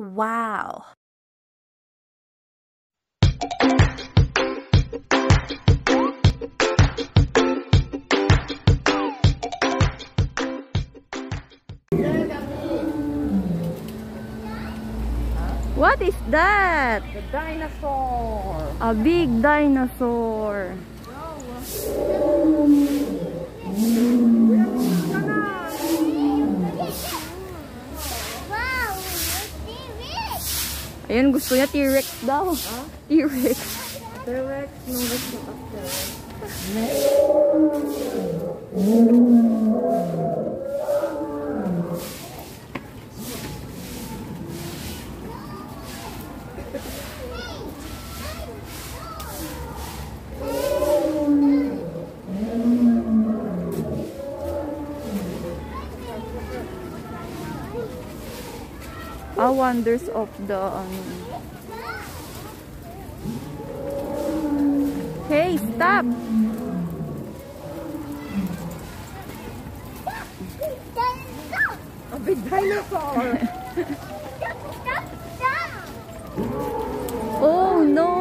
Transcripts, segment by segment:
Wow! What is that? The dinosaur. A big dinosaur. Ayan, gusto niya T-Rex daw. Huh? T-Rex. T-Rex, no, that's not a T-Rex. Wonders of the Hey, stop! A big dinosaur! Oh no!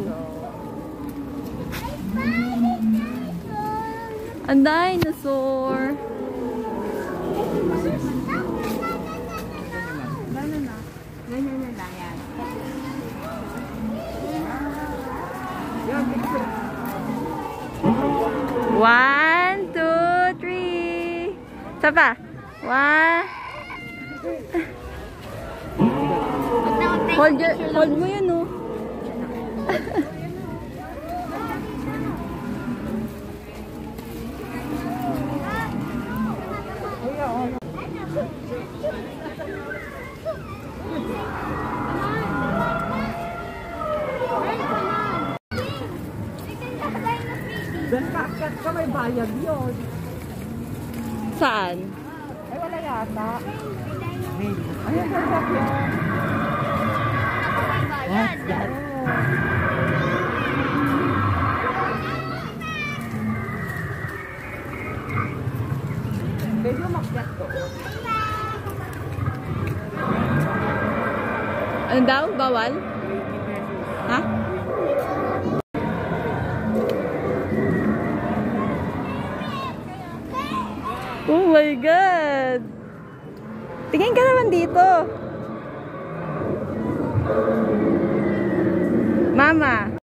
A dinosaur! One, two, three. Isa pa. One. Hold mo yun, oh. Then kakit ka, may bayad yun. Saan? Ay, wala yata. Ayun, kakit yun. What's that? Pwede umakyat to. Ano daw? Bawal? Ha? Oh my God! Tingin ka naman dito. Mama.